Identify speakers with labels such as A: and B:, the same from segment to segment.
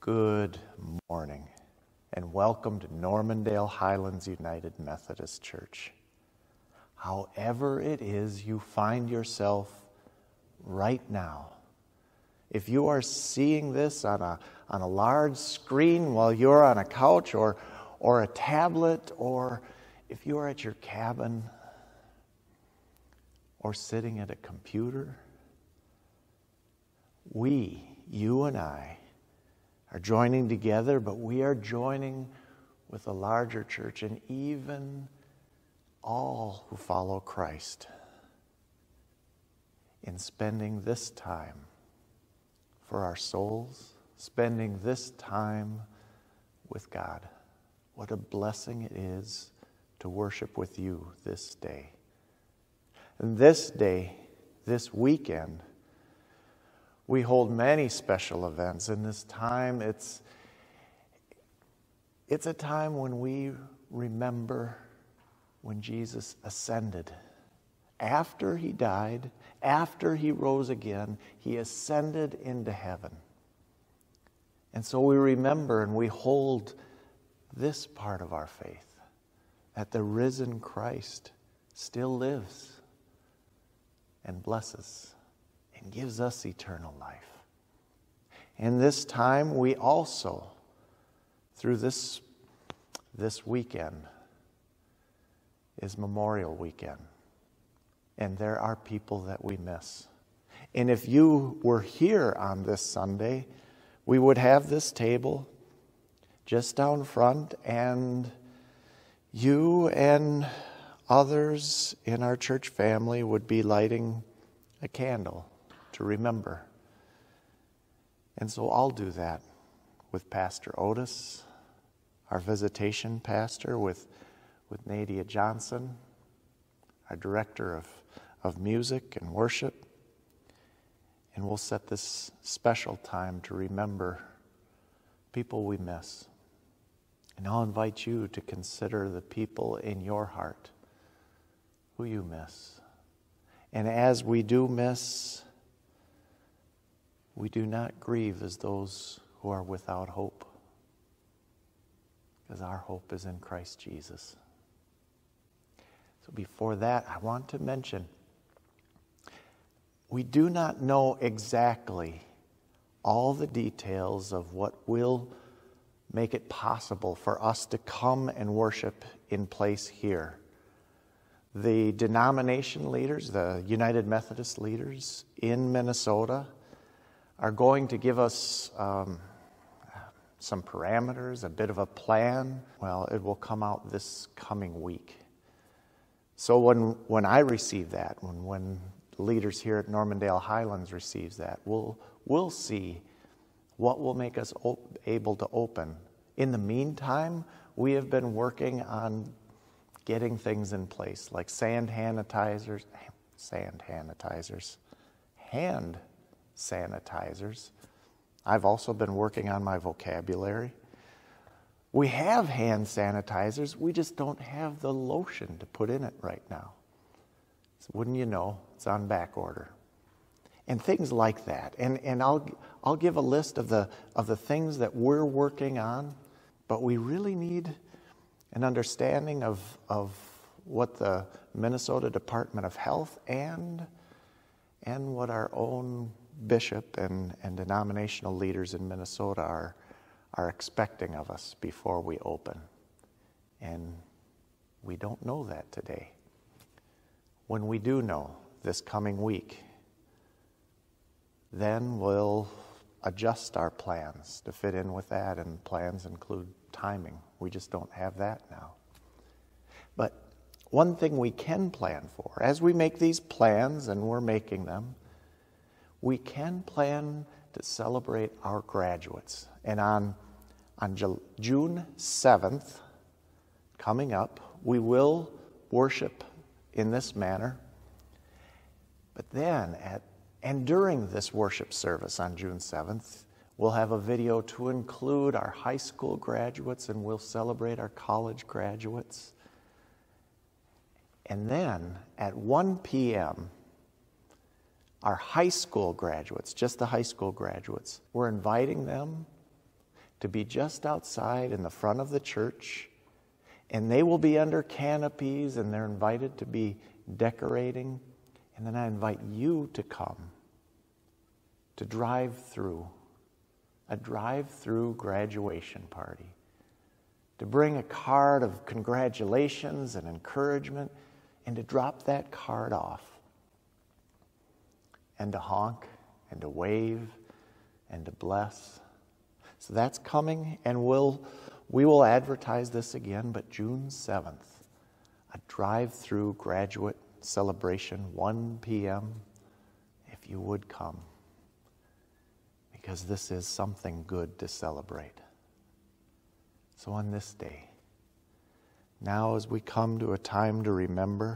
A: Good morning, and welcome to Normandale Highlands United Methodist Church. However it is you find yourself right now, if you are seeing this on a large screen while you're on a couch or a tablet, or if you are at your cabin or sitting at a computer, you and I, are joining together, but we are joining with a larger church and even all who follow Christ in spending this time for our souls, spending this time with God. What a blessing it is to worship with you this day. And this day, this weekend, we hold many special events. In this time, it's a time when we remember when Jesus ascended. After he died, after he rose again, he ascended into heaven. And so we remember and we hold this part of our faith, that the risen Christ still lives and blesses and gives us eternal life. And this time we also, through this weekend, is Memorial Weekend. And there are people that we miss. And if you were here on this Sunday, we would have this table just down front, and you and others in our church family would be lighting a candle to remember. And so I'll do that with Pastor Otis, our visitation pastor, with Nadia Johnson, our director of music and worship. And we'll set this special time to remember people we miss. And I'll invite you to consider the people in your heart who you miss. And as we do miss, we do not grieve as those who are without hope, because our hope is in Christ Jesus. So before that, I want to mention, we do not know exactly all the details of what will make it possible for us to come and worship in place here. The denomination leaders, the United Methodist leaders in Minnesota, are going to give us some parameters, a bit of a plan. Well, it will come out this coming week. So when I receive that, when the leaders here at Normandale Highlands receives that, we'll see what will make us able to open. In the meantime, we have been working on getting things in place, like hand sanitizers, I've also been working on my vocabulary. We have hand sanitizers, we just don't have the lotion to put in it right now. So wouldn't you know, it's on back order. And things like that. And I'll give a list of the things that we're working on, but we really need an understanding of what the Minnesota Department of Health and what our own bishop and denominational leaders in Minnesota are expecting of us before we open. And we don't know that today. When we do know this coming week, then we'll adjust our plans to fit in with that, and plans include timing. We just don't have that now. But one thing we can plan for, as we make these plans, and we're making them, we can plan to celebrate our graduates. And on June 7th, coming up, we will worship in this manner. But then, and during this worship service on June 7th, we'll have a video to include our high school graduates, and we'll celebrate our college graduates. And then at 1 p.m., our high school graduates, just the high school graduates, we're inviting them to be just outside in the front of the church, and they will be under canopies, and they're invited to be decorating. And then I invite you to come to drive through, a drive-through graduation party, to bring a card of congratulations and encouragement, and to drop that card off, and to honk, and to wave, and to bless. So that's coming, and we will advertise this again, but June 7th, a drive-through graduate celebration, 1 p.m., if you would come, because this is something good to celebrate. So on this day, now as we come to a time to remember,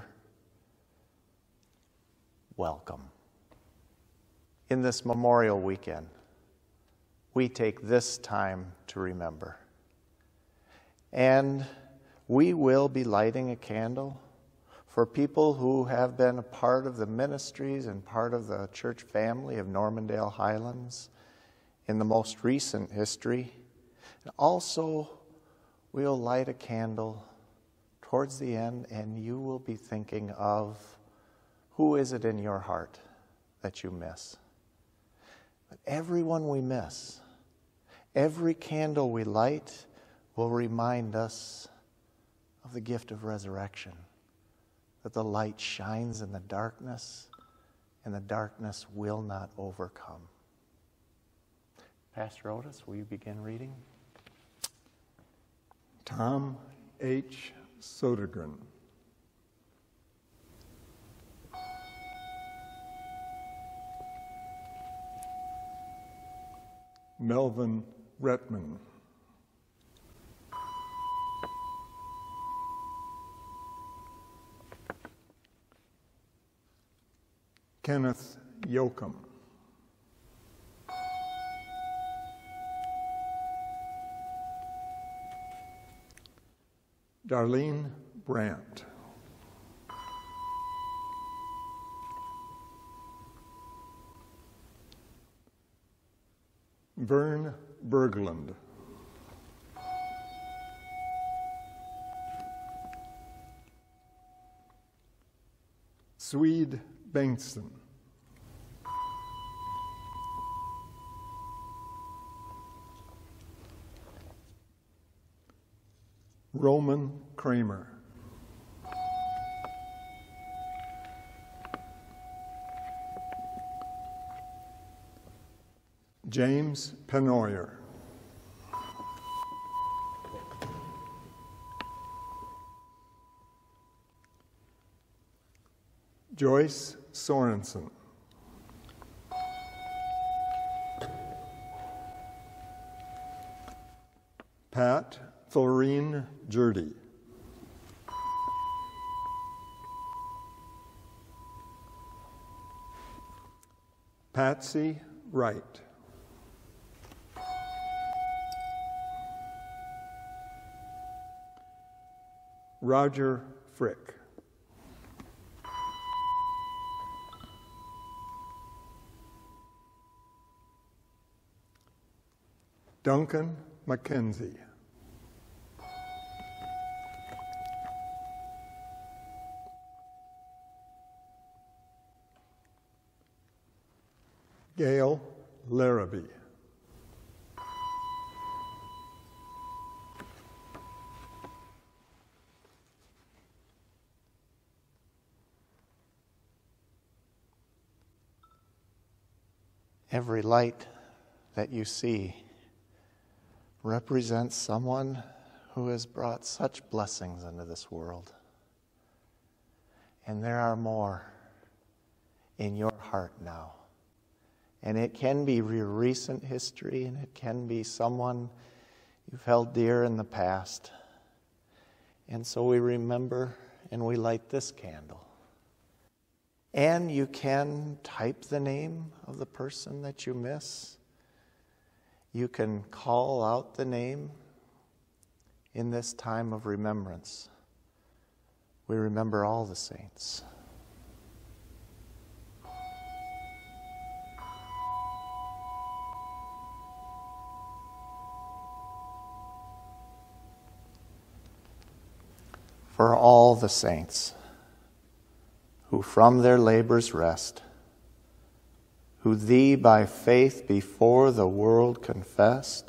A: welcome. In this Memorial Weekend, we take this time to remember. And we will be lighting a candle for people who have been a part of the ministries and part of the church family of Normandale Highlands in the most recent history. And also, we'll light a candle towards the end, and you will be thinking of who is it in your heart that you miss. But everyone we miss, every candle we light will remind us of the gift of resurrection, that the light shines in the darkness, and the darkness will not overcome. Pastor Otis, will you begin reading?
B: Tom H. Sodergren. Melvin Retman. Kenneth Yoakum. Darlene Brandt. Vern Berglund. Swede Bengtsson. Roman Kramer. James Penoyer. Joyce Sorensen. Pat Thoreen Jurdy. Patsy Wright. Roger Frick. Duncan McKenzie. Gail Larrabee.
A: Every light that you see represents someone who has brought such blessings into this world. And there are more in your heart now. And it can be your recent history, and it can be someone you've held dear in the past. And so we remember and we light this candle. And you can type the name of the person that you miss. You can call out the name in this time of remembrance. We remember all the saints. for all the saints who from their labors rest, who thee by faith before the world confessed.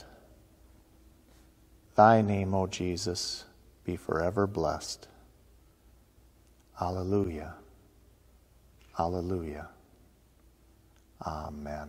A: Thy name, O Jesus, be forever blessed. Alleluia. Alleluia. Amen.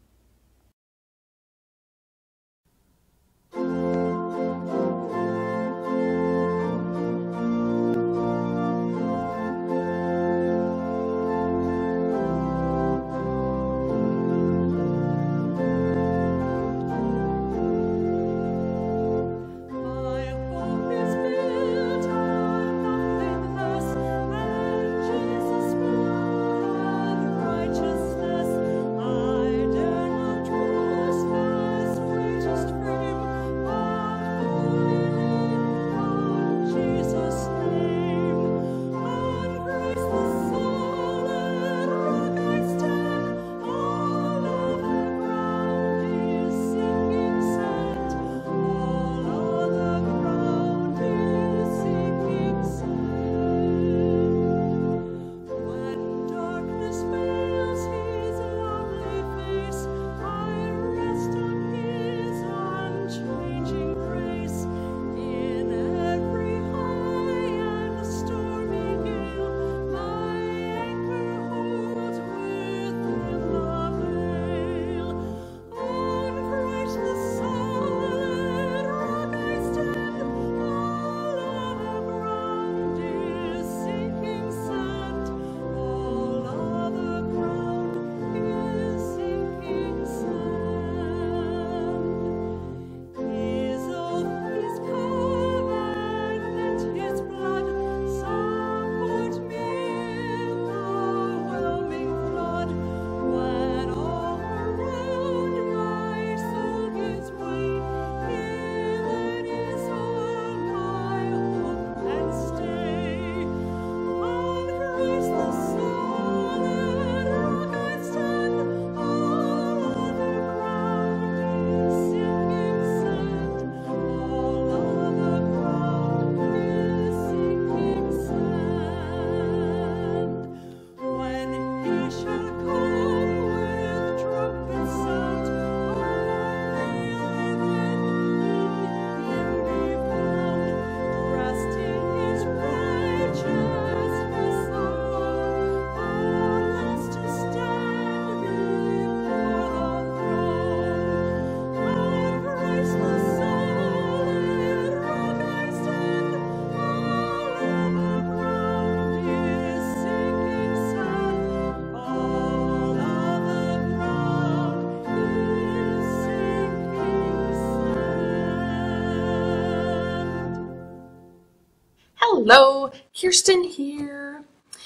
C: Hello, Kirsten here.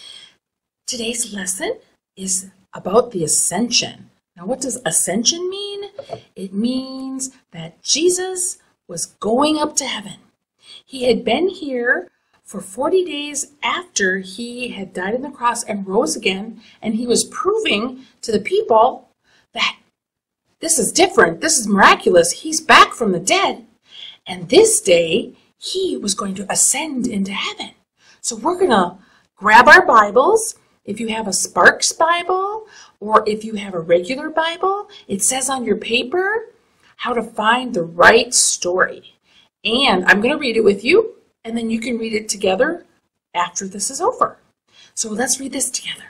C: Today's lesson is about the ascension. Now, what does ascension mean? It means that Jesus was going up to heaven. He had been here for 40 days after he had died on the cross and rose again, and he was proving to the people that this is different, this is miraculous, he's back from the dead, and this day he was going to ascend into heaven. So we're going to grab our Bibles. If you have a Sparks Bible or if you have a regular Bible, it says on your paper how to find the right story. And I'm going to read it with you, and then you can read it together after this is over. So let's read this together.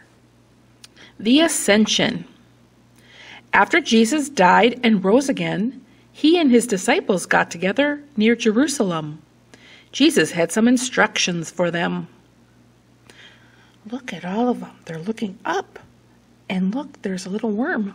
D: The Ascension. After Jesus died and rose again, he and his disciples got together near Jerusalem. Jesus had some instructions for them. Look at all of them. They're looking up. And look, there's a little worm.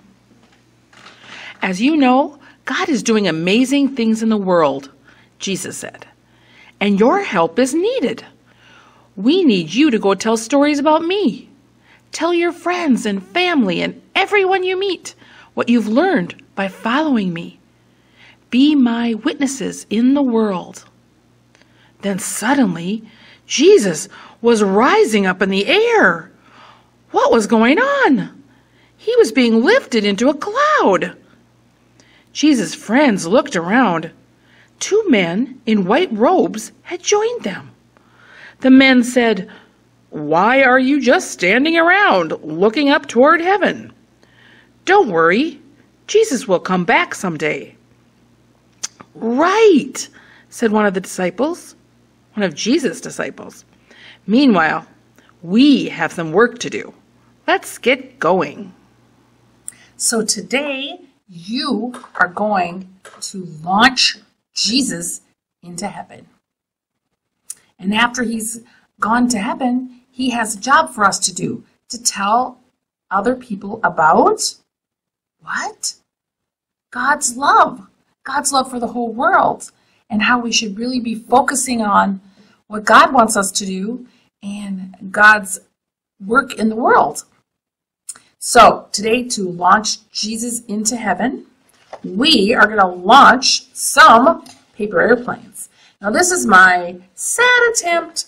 D: As you know, God is doing amazing things in the world, Jesus said. And your help is needed. We need you to go tell stories about me. Tell your friends and family and everyone you meet what you've learned by following me. Be my witnesses in the world. Then suddenly, Jesus was rising up in the air. What was going on? He was being lifted into a cloud. Jesus' friends looked around. 2 men in white robes had joined them. The men said, "Why are you just standing around, looking up toward heaven? Don't worry, Jesus will come back someday." "Right," said one of Jesus' disciples. "Meanwhile, we have some work to do. Let's get going."
C: So today you are going to launch Jesus into heaven. And after he's gone to heaven, he has a job for us to do, to tell other people about what? God's love. God's love for the whole world, and how we should really be focusing on what God wants us to do and God's work in the world. So today, to launch Jesus into heaven, we are going to launch some paper airplanes. Now this is my sad attempt,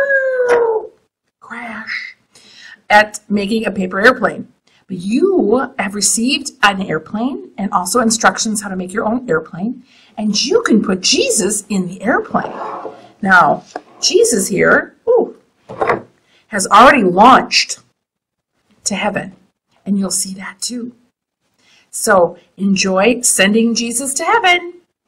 C: crash, at making a paper airplane. But you have received an airplane and also instructions how to make your own airplane, and you can put Jesus in the airplane. Now, Jesus here has already launched to heaven, and you'll see that too. So enjoy sending Jesus to heaven.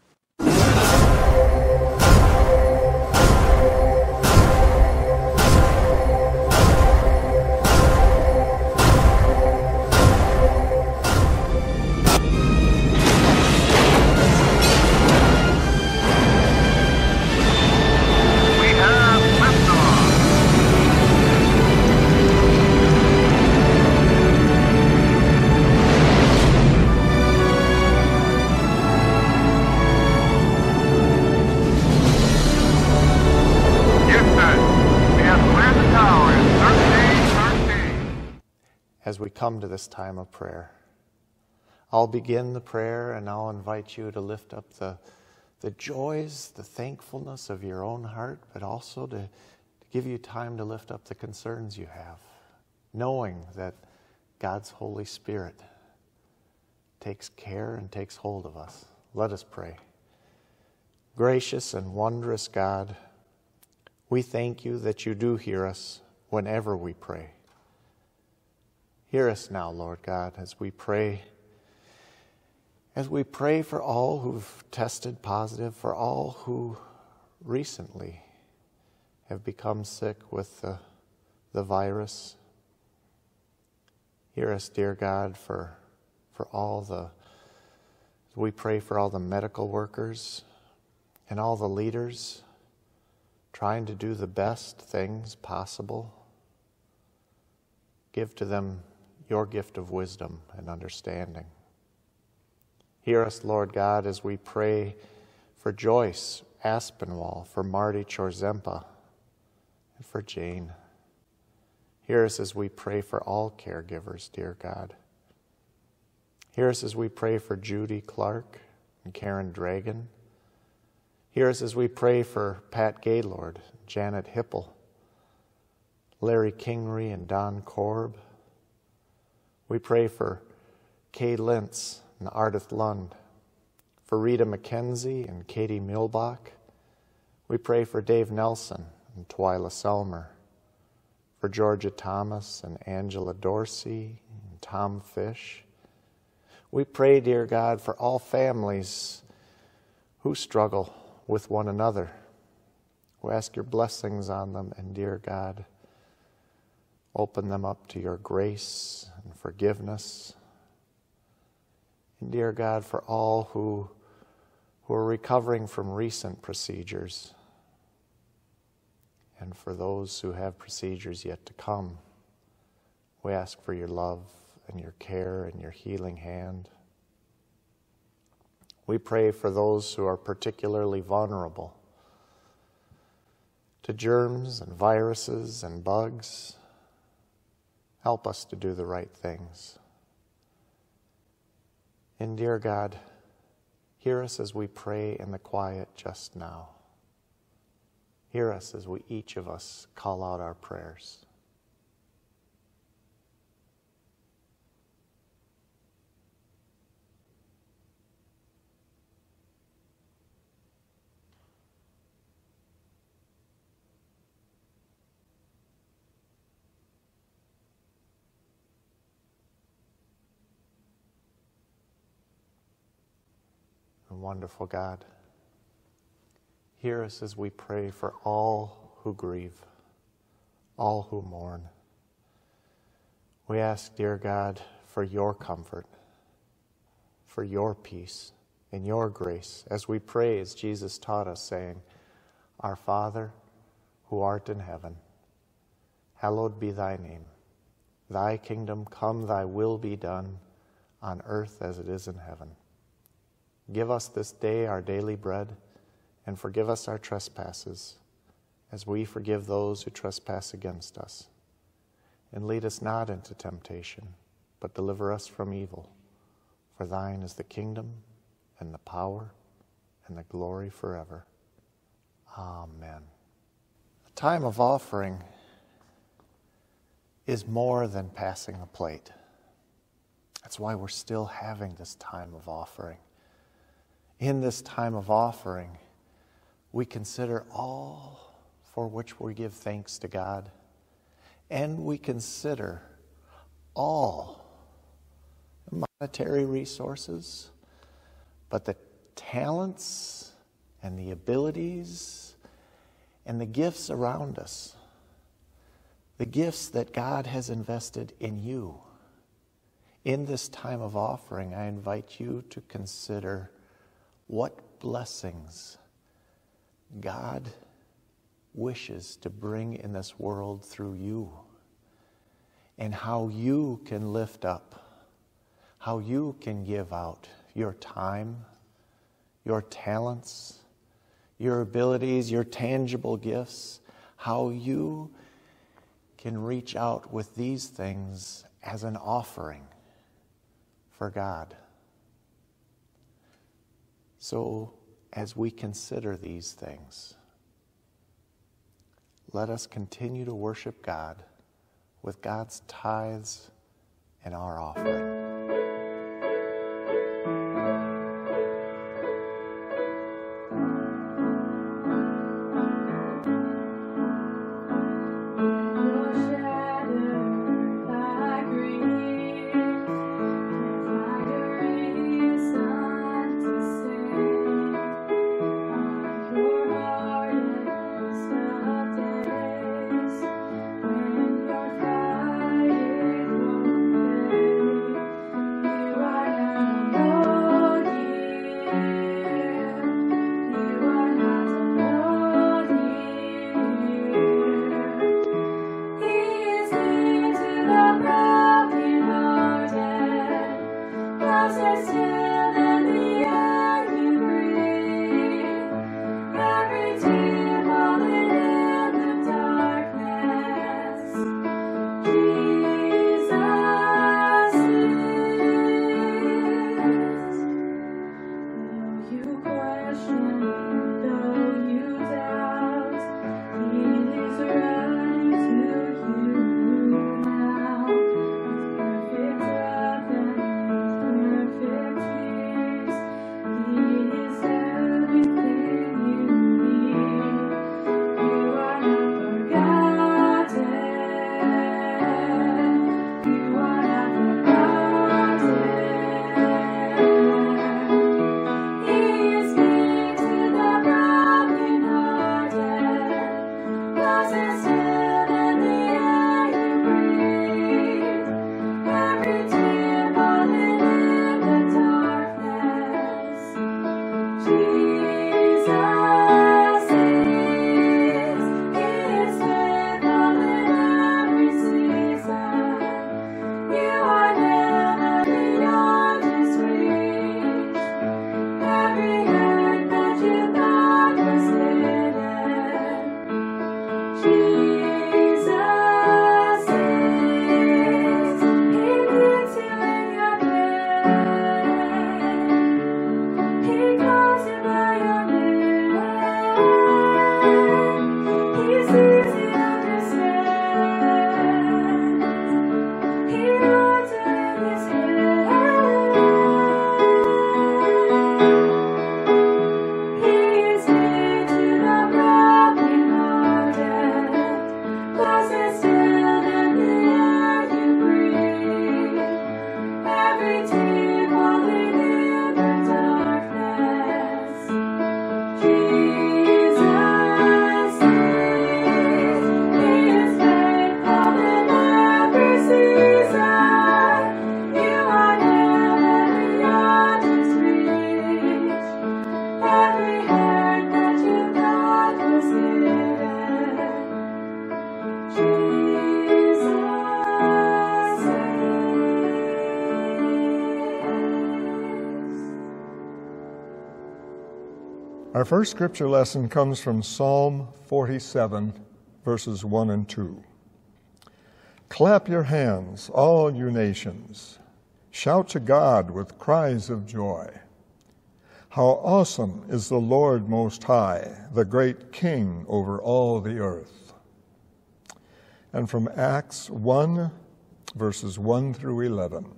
A: As we come to this time of prayer, I'll begin the prayer and I'll invite you to lift up the joys, the thankfulness of your own heart, but also to give you time to lift up the concerns you have, knowing that God's Holy Spirit takes care and takes hold of us. Let us pray. Gracious and wondrous God, we thank you that you do hear us whenever we pray. Hear us now, Lord God, as we pray for all who've tested positive, for all who recently have become sick with the virus. Hear us, dear God, we pray for all the medical workers and all the leaders trying to do the best things possible. Give to them your gift of wisdom and understanding. Hear us, Lord God, as we pray for Joyce Aspinwall, for Marty Chorzempa, and for Jane. Hear us as we pray for all caregivers, dear God. Hear us as we pray for Judy Clark and Karen Dragon. Hear us as we pray for Pat Gaylord, Janet Hipple, Larry Kingery and Don Korb. We pray for Kay Lentz and Ardith Lund, for Rita McKenzie and Katie Milbach. We pray for Dave Nelson and Twyla Selmer, for Georgia Thomas and Angela Dorsey and Tom Fish. We pray, dear God, for all families who struggle with one another. We ask your blessings on them, and dear God, open them up to your grace and forgiveness. And dear God, for all who are recovering from recent procedures, and for those who have procedures yet to come, we ask for your love and your care and your healing hand. We pray for those who are particularly vulnerable to germs and viruses and bugs. Help us to do the right things. And dear God, hear us as we pray in the quiet just now. Hear us as each of us call out our prayers. and wonderful God. Hear us as we pray for all who grieve, all who mourn. We ask, dear God, for your comfort, for your peace and your grace, as we pray as Jesus taught us, saying, Our Father, who art in heaven, hallowed be thy name. Thy kingdom come, thy will be done, on earth as it is in heaven. Give us this day our daily bread, and forgive us our trespasses, as we forgive those who trespass against us. And lead us not into temptation, but deliver us from evil. For thine is the kingdom, and the power, and the glory forever. Amen. A time of offering is more than passing a plate. That's why we're still having this time of offering. In this time of offering, we consider all for which we give thanks to God, and we consider all monetary resources, but the talents and the abilities and the gifts around us, the gifts that God has invested in you. In this time of offering, I invite you to consider what blessings God wishes to bring in this world through you, and how you can lift up, how you can give out your time, your talents, your abilities, your tangible gifts, how you can reach out with these things as an offering for God. So, as we consider these things, let us continue to worship God with God's tithes and our offering.
B: Our first scripture lesson comes from Psalm 47, verses 1 and 2. Clap your hands, all you nations. Shout to God with cries of joy. How awesome is the Lord Most High, the great King over all the earth. And from Acts 1, verses 1 through 11.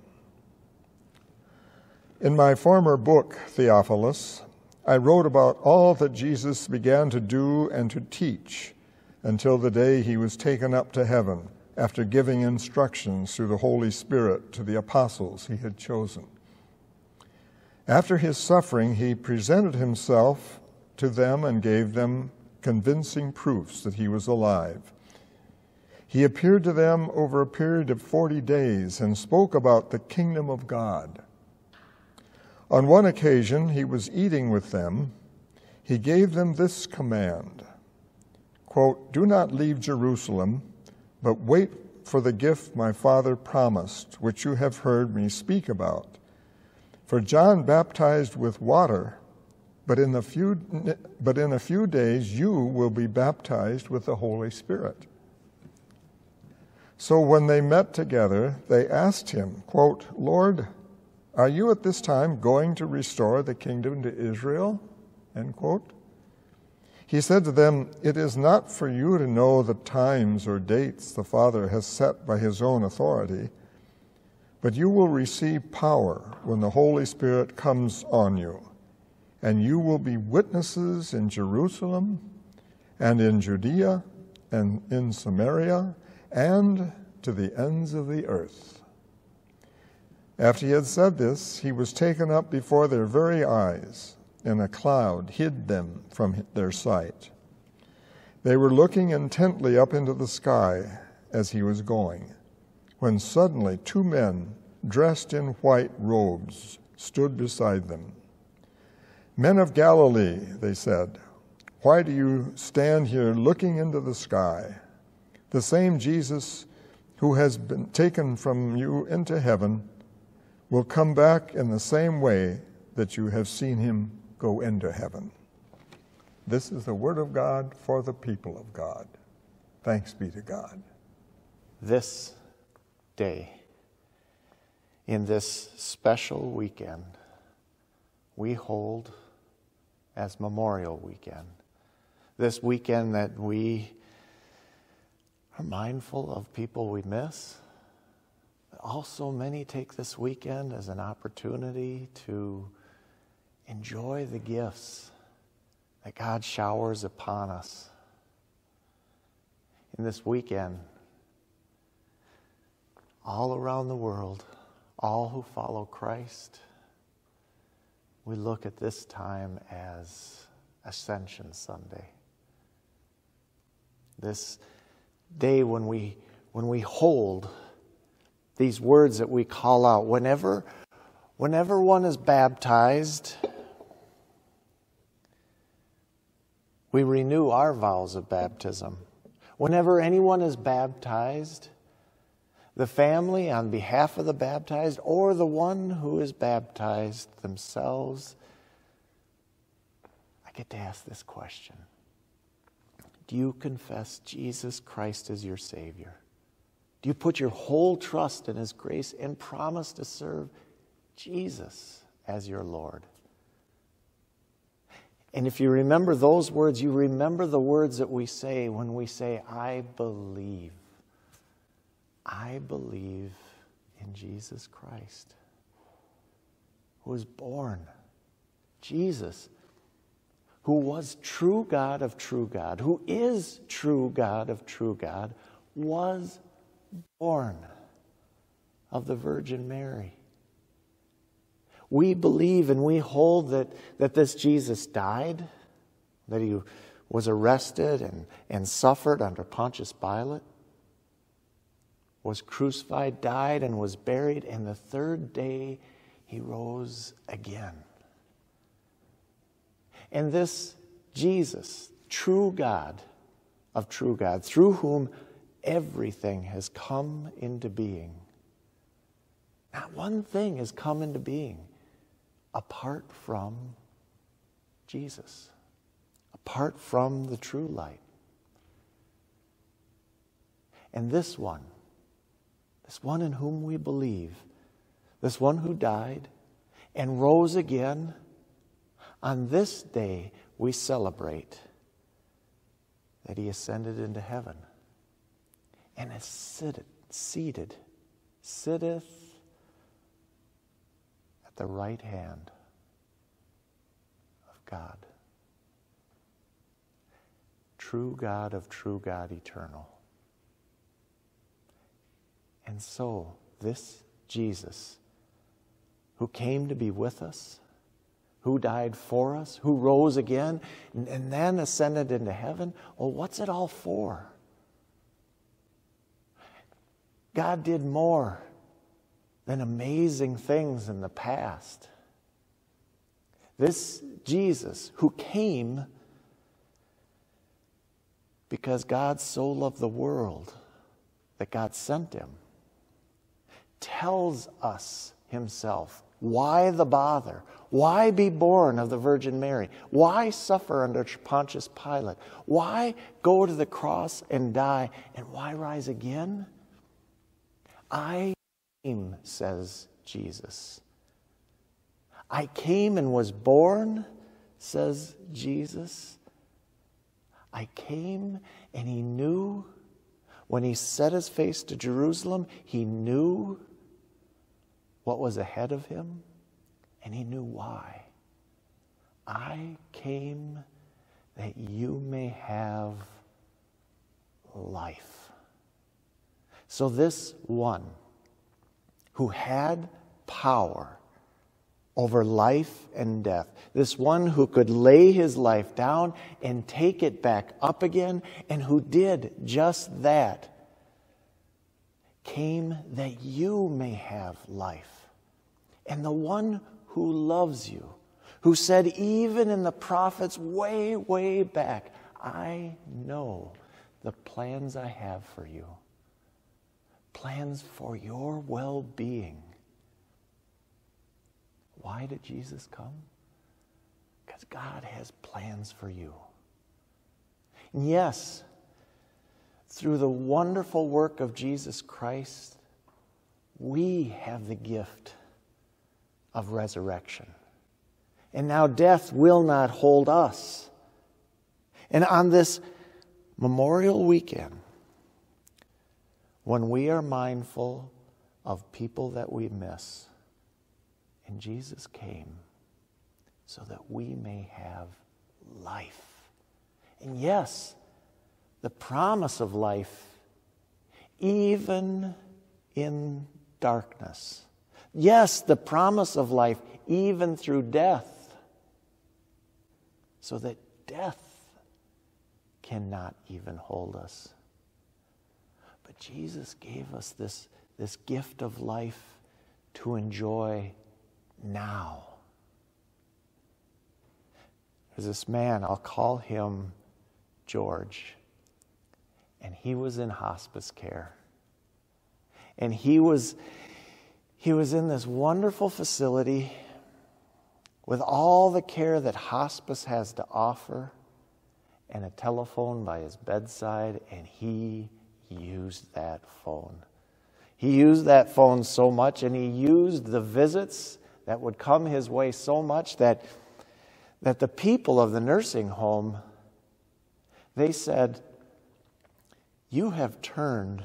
B: In my former book, Theophilus, I wrote about all that Jesus began to do and to teach until the day he was taken up to heaven after giving instructions through the Holy Spirit to the apostles he had chosen. After his suffering, he presented himself to them and gave them convincing proofs that he was alive. He appeared to them over a period of 40 days and spoke about the kingdom of God. On one occasion, he was eating with them. He gave them this command, quote, "Do not leave Jerusalem, but wait for the gift my Father promised, which you have heard me speak about. For John baptized with water, but in a few days you will be baptized with the Holy Spirit." So when they met together, they asked him, quote, "Lord, are you at this time going to restore the kingdom to Israel?" End quote. He said to them, "It is not for you to know the times or dates the Father has set by his own authority, but you will receive power when the Holy Spirit comes on you, and you will be witnesses in Jerusalem and in Judea and in Samaria and to the ends of the earth." After he had said this, he was taken up before their very eyes, and a cloud hid them from their sight. They were looking intently up into the sky as he was going, when suddenly 2 men dressed in white robes stood beside them. "Men of Galilee," they said, "why do you stand here looking into the sky? The same Jesus who has been taken from you into heaven will come back in the same way that you have seen him go into heaven." This is the word of God for the people of God. Thanks be to God.
A: This day, in this special weekend, we hold as Memorial Weekend. This weekend that we are mindful of people we miss. Also, many take this weekend as an opportunity to enjoy the gifts that God showers upon us. In this weekend, all around the world, all who follow Christ, we look at this time as Ascension Sunday. This day when we hold these words that we call out, whenever one is baptized, we renew our vows of baptism. Whenever anyone is baptized, the family on behalf of the baptized or the one who is baptized themselves, I get to ask this question. Do you confess Jesus Christ as your Savior? Do you put your whole trust in his grace and promise to serve Jesus as your Lord? And if you remember those words, you remember the words that we say when we say, I believe. I believe in Jesus Christ, who was born. Jesus, who was true God of true God, who is true God of true God, was born of the Virgin Mary. We believe and we hold that this Jesus died, that he was arrested and suffered under Pontius Pilate, was crucified, died, and was buried, and the third day he rose again. And this Jesus, true God of true God, through whom everything has come into being. Not one thing has come into being apart from Jesus. apart from the true light. And this one in whom we believe, this one who died and rose again, on this day we celebrate that he ascended into heaven and is sitteth at the right hand of God. True God of true God eternal. And so, this Jesus, who came to be with us, who died for us, who rose again, and then ascended into heaven, well, what's it all for? God did more than amazing things in the past. This Jesus, who came because God so loved the world that God sent him, tells us himself, why the bother? Why be born of the Virgin Mary? Why suffer under Pontius Pilate? Why go to the cross and die? And why rise again? I came, says Jesus. I came and was born, says Jesus. I came and he knew, when he set his face to Jerusalem, he knew what was ahead of him, and he knew why. I came that you may have life. So this one who had power over life and death, this one who could lay his life down and take it back up again, and who did just that, came that you may have life. And the one who loves you, who said even in the prophets way, way back, I know the plans I have for you. Plans for your well-being. Why did Jesus come? Because God has plans for you. And yes, through the wonderful work of Jesus Christ, we have the gift of resurrection. And now death will not hold us. And on this Memorial Weekend, when we are mindful of people that we miss, and Jesus came so that we may have life. And yes, the promise of life, even in darkness. Yes, the promise of life, even through death, so that death cannot even hold us. But Jesus gave us this gift of life to enjoy now. There's this man, I'll call him George, and he was in hospice care. And he was in this wonderful facility with all the care that hospice has to offer, and a telephone by his bedside, and he used that phone. He used that phone so much, and he used the visits that would come his way so much that the people of the nursing home, they said, you have turned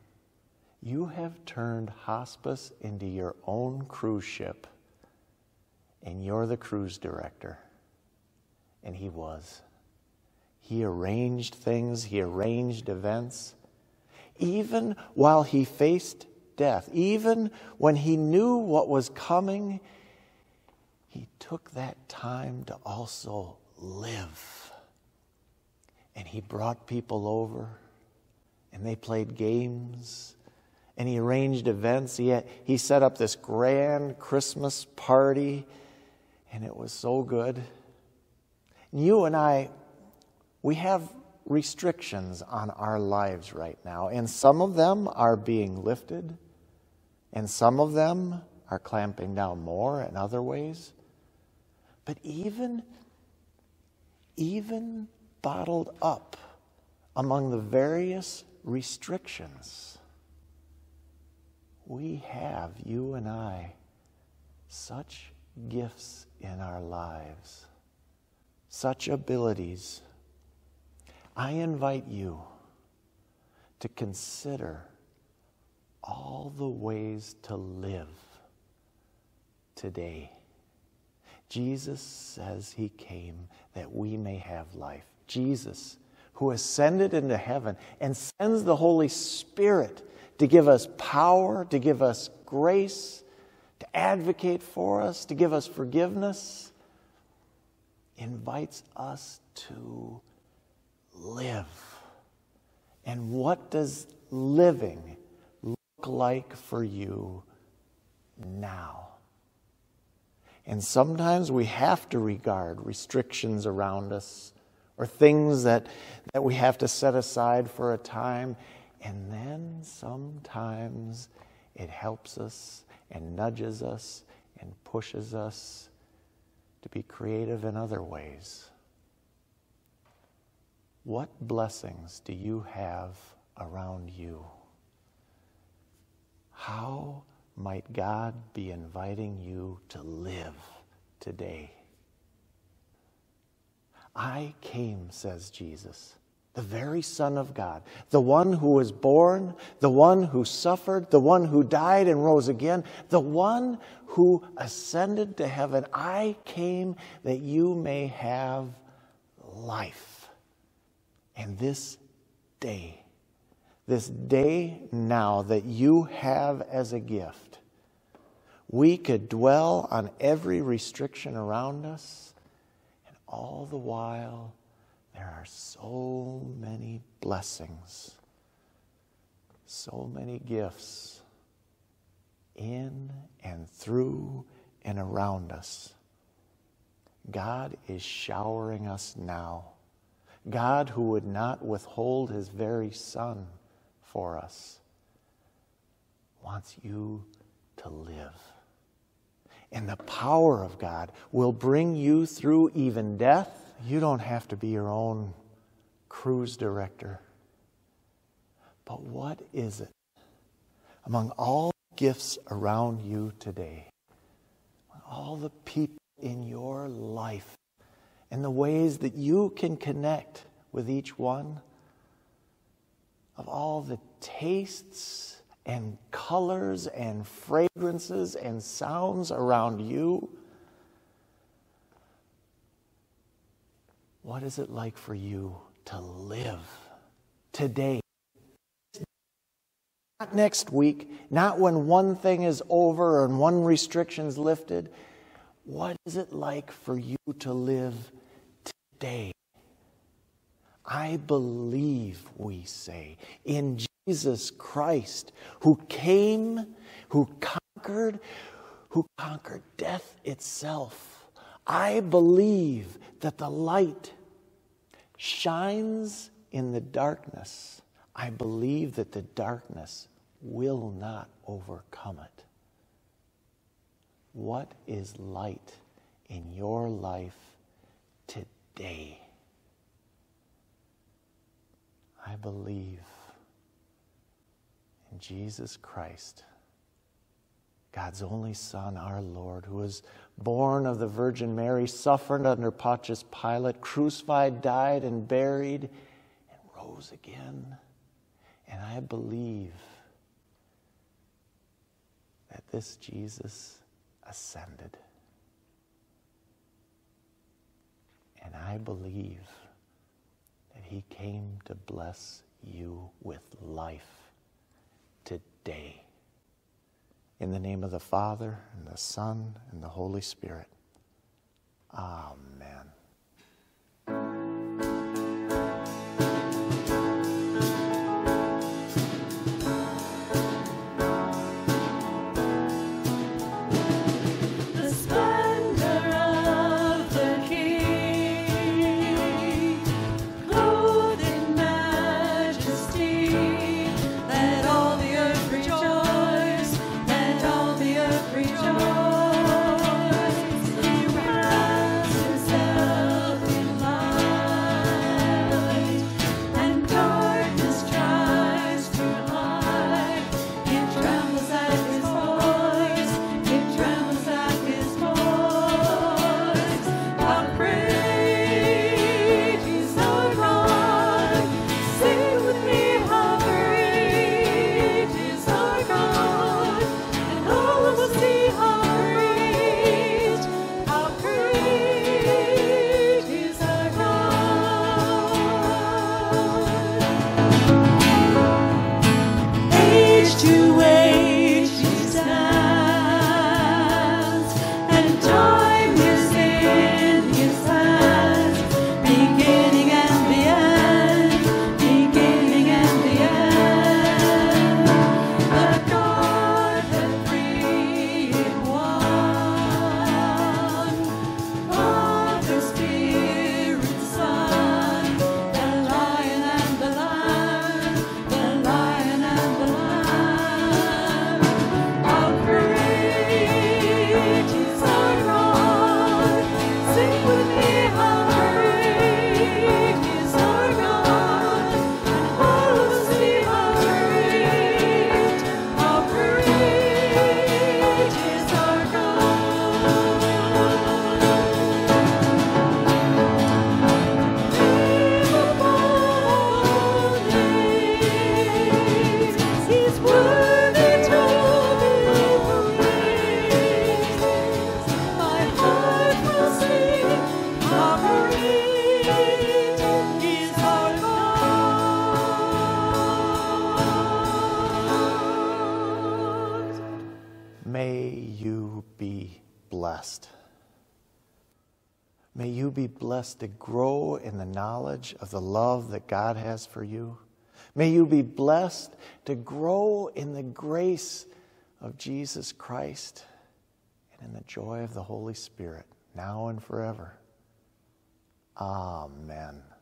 A: hospice into your own cruise ship, and you're the cruise director. And he was. He arranged things, he arranged events. Even while he faced death, even when he knew what was coming, he took that time to also live. And he brought people over, and they played games, and he arranged events. He set up this grand Christmas party, and it was so good. You and I, we have restrictions on our lives right now, and some of them are being lifted, and some of them are clamping down more in other ways. But even even bottled up among the various restrictions, we have, you and I, such gifts in our lives, such abilities. I invite you to consider all the ways to live today. Jesus says he came that we may have life. Jesus, who ascended into heaven and sends the Holy Spirit to give us power, to give us grace, to advocate for us, to give us forgiveness, invites us to live. And what does living look like for you now? And sometimes we have to regard restrictions around us or things that we have to set aside for a time. And then sometimes it helps us and nudges us and pushes us to be creative in other ways. What blessings do you have around you? How might God be inviting you to live today? I came, says Jesus, the very Son of God, the one who was born, the one who suffered, the one who died and rose again, the one who ascended to heaven. I came that you may have life. And this day now that you have as a gift, we could dwell on every restriction around us, and all the while there are so many blessings, so many gifts in and through and around us. God is showering us now. God, who would not withhold his very Son for us, wants you to live. And the power of God will bring you through even death. You don't have to be your own cruise director. But what is it among all the gifts around you today, among all the people in your life, and the ways that you can connect with each one, of all the tastes and colors and fragrances and sounds around you? What is it like for you to live today? Not next week, not when one thing is over and one restriction's lifted. What is it like for you to live today? I believe, we say, in Jesus Christ, who came, who conquered death itself. I believe that the light shines in the darkness. I believe that the darkness will not overcome it. What is light in your life today? I believe in Jesus Christ, God's only Son, our Lord, who was born of the Virgin Mary, suffered under Pontius Pilate, crucified, died, and buried, and rose again. And I believe that this Jesus ascended. And I believe that he came to bless you with life today. In the name of the Father, and the Son, and the Holy Spirit. Amen.
E: Rejoice, he rises.
A: May you be blessed to grow in the knowledge of the love that God has for you. May you be blessed to grow in the grace of Jesus Christ and in the joy of the Holy Spirit, now and forever. Amen.